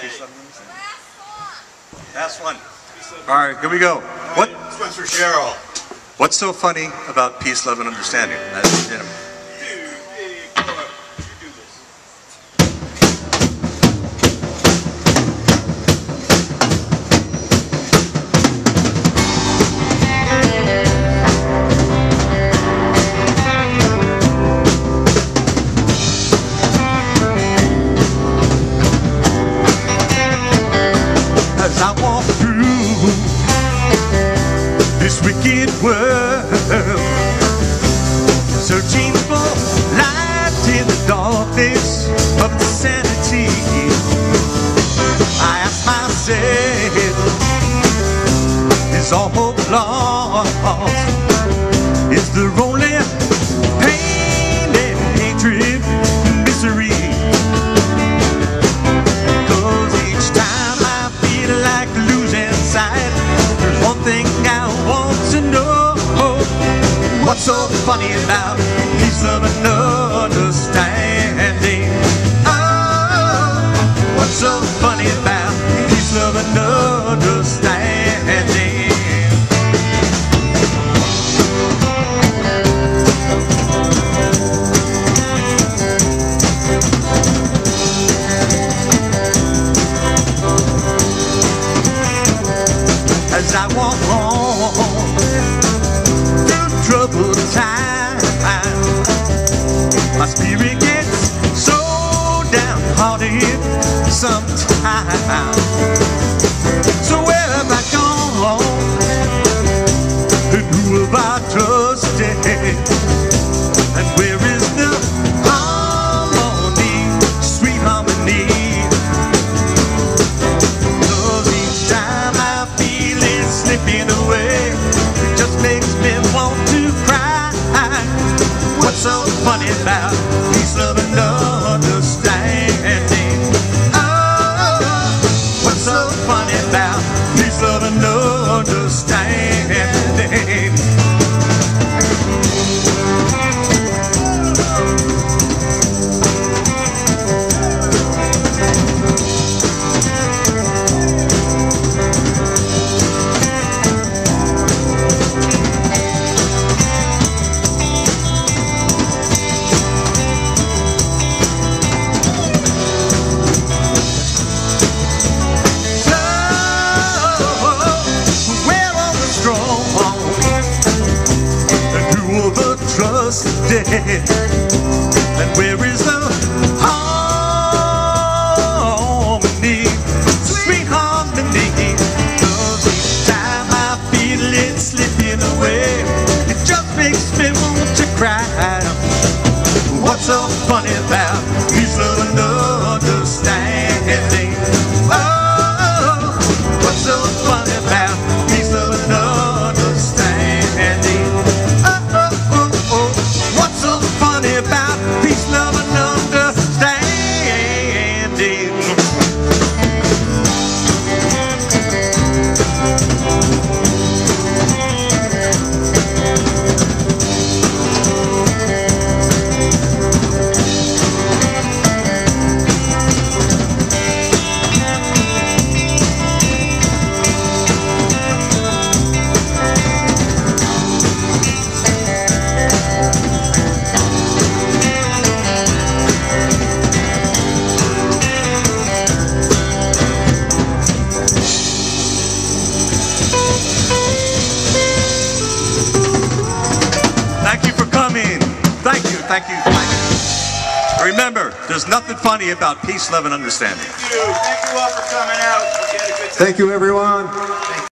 Peace, love, and understanding. Last one. All right, here we go. What? This one's for Cheryl. What's so funny about peace, love, and understanding? That's the gentleman. As I walk through this wicked world, searching for light in the darkness of insanity, I ask myself, is all hope lost? Is there only pain and hatred and misery? What's so funny about peace, love, and understanding? Oh, what's so funny about peace, love, and understanding? As I walk home troubled time, my spirit gets so downhearted sometimes. So where have I gone? And who have I trusted? And where is the harmony, sweet harmony? 'Cause each time I feel it slipping away, it just makes me want to cry. What's so funny about peace, love, and understanding? Oh, what's so funny about peace, love, and understanding? Trusted, and where is the harmony, sweet harmony? 'Cause each time I feel it slipping away, it just makes me want to cry. What's so funny about peace, love, and understanding? Oh, what's so funny about peace, love, and understanding? About peace, love, and understanding. Thank you. Remember, there's nothing funny about peace, love, and understanding. Thank you all for coming out. Thank you, everyone.